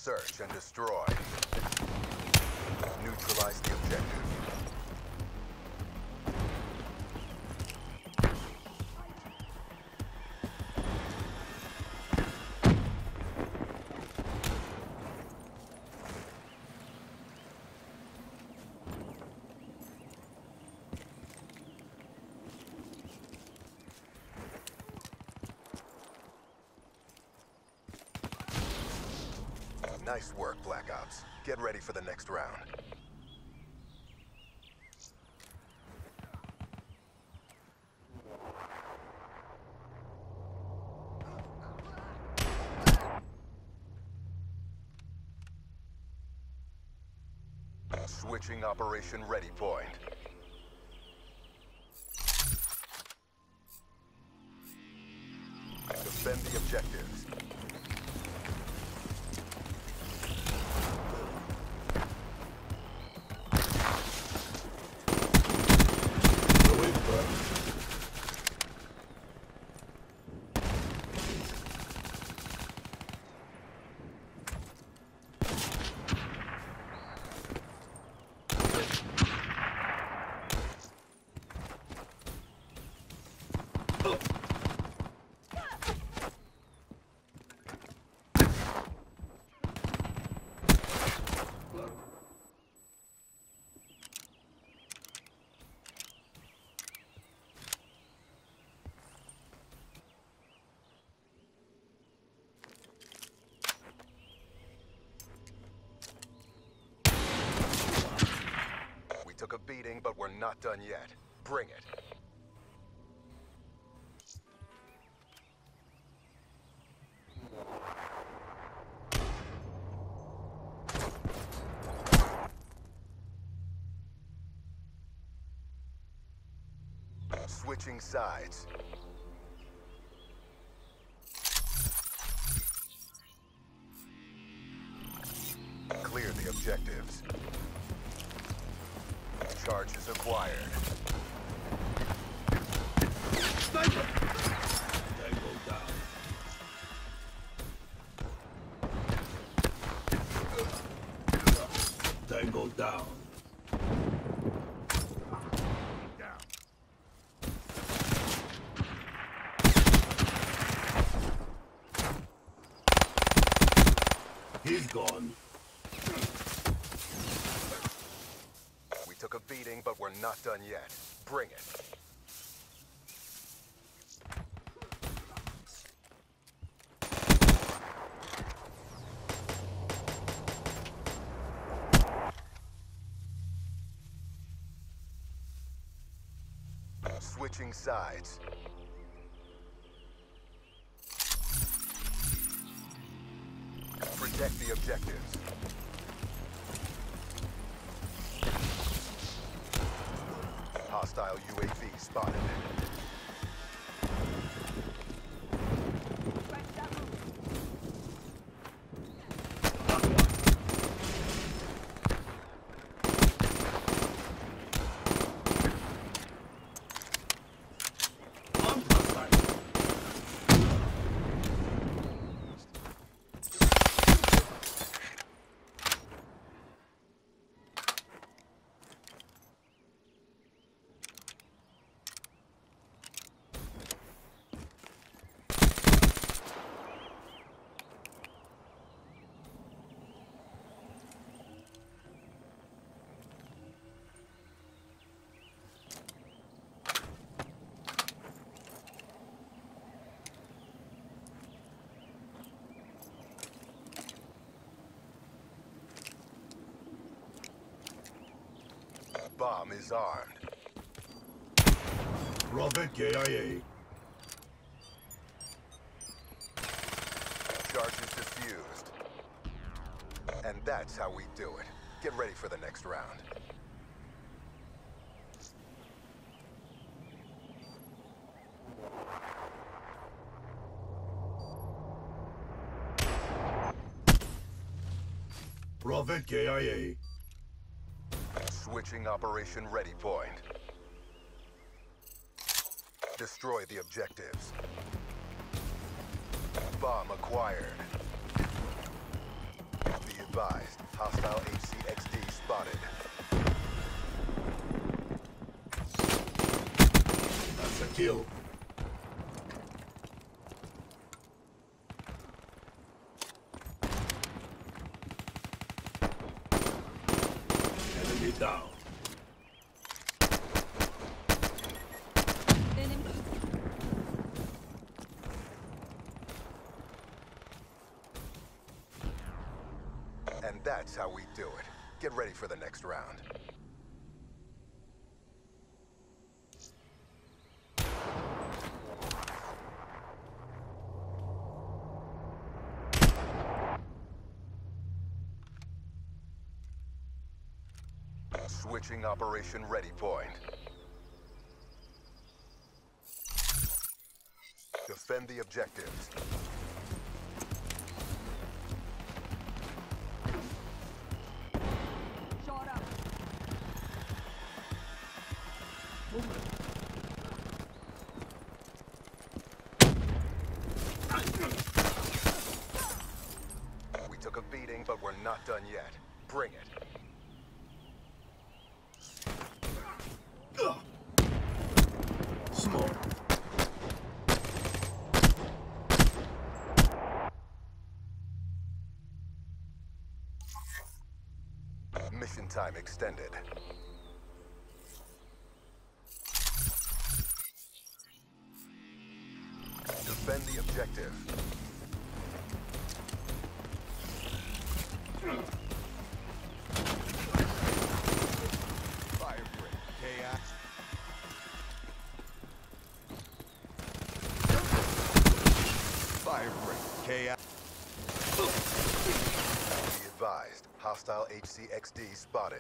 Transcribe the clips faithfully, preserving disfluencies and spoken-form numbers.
Search and destroy. Neutralize the objective. Nice work, Black Ops. Get ready for the next round. Switching Operation Ready Point. Defend the objectives. Took a beating, but we're not done yet. Bring it. Switching sides. Clear the objectives. Charges acquired. Sniper! Tango down. Tango down. Down. He's gone. Took a beating, but we're not done yet. Bring it. Switching sides. Protect the objectives. Hostile U A V spotted. Bomb is armed. Robert K I A. Charges defused. And that's how we do it. Get ready for the next round. Robert K I A. Switching Operation Ready Point. Destroy the objectives. Bomb acquired. Hostile H C X D spotted. That's a kill. Enemy down. Enemy. And that's how we do it. Get ready for the next round. Switching operation ready point. Defend the objectives. Shot up. We took a beating, but we're not done yet. Bring it. Ugh. Smoke. Mission time extended. Defend the objective. Fire break. Chaos. Fire break. Chaos. Be advised. Hostile H C X D spotted.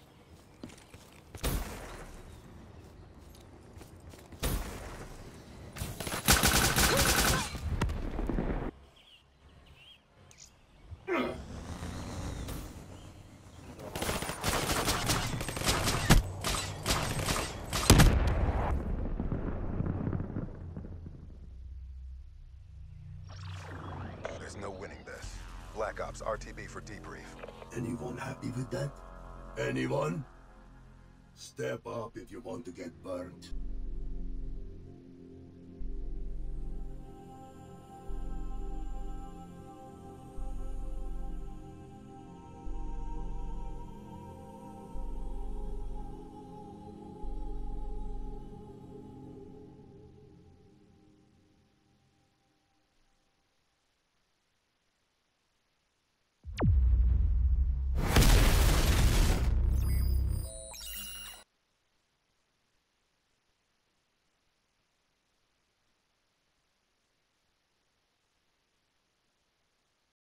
There's no winning this. Black Ops R T B for debrief. Anyone happy with that? Anyone? Step up if you want to get burnt.